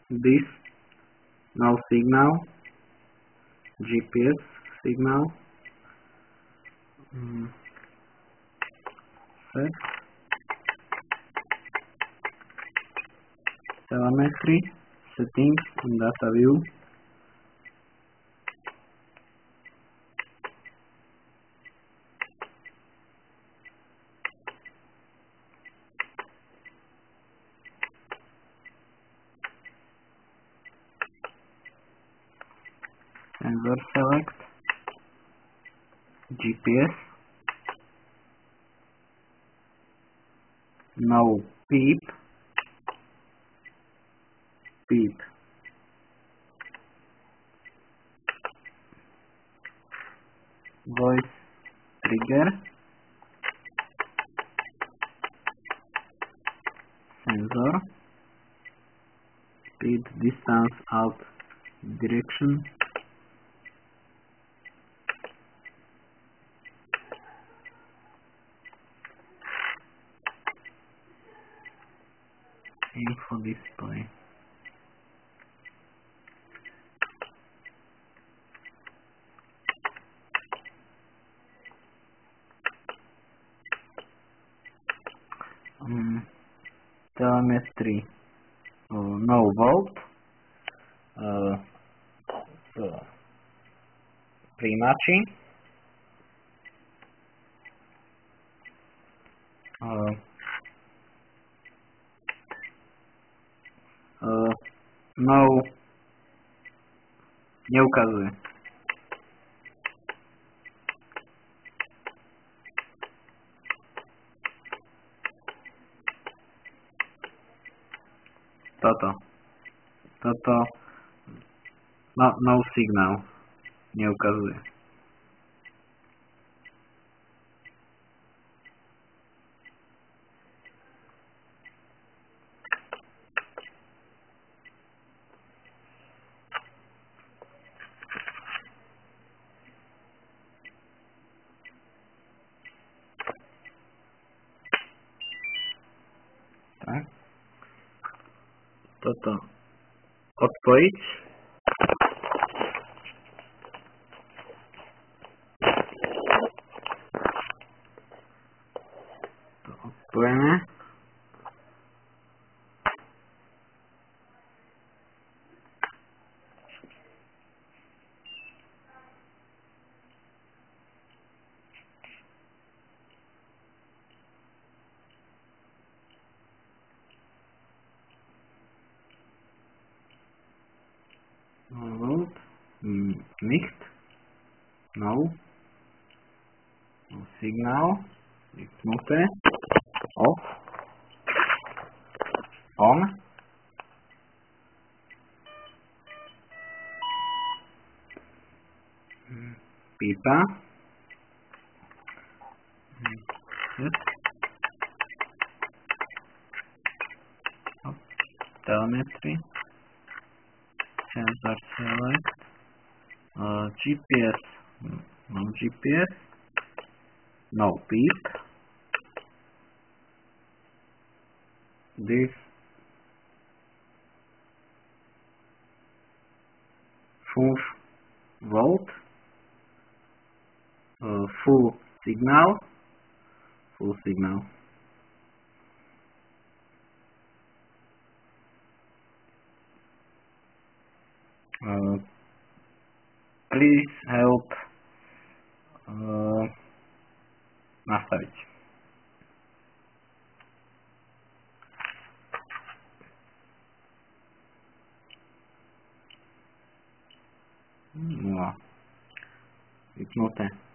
this no signal, GPS signal, set telemetry settings in data view. Sensor select, GPS, no beep, voice trigger, sensor, speed, distance, out, direction, info display. Telemetry, no volt, primači, no, neukazuje. Toto no signal, neukazuje. Tak. Toto odpojiť. To odpojeme. Volt, nicht, no signál, vypnuté, off, on, pípa, telemetry, sensor select, GPS, no GPS, no beep, this full volt, full signal, please help nastaviť. No, vypnuté.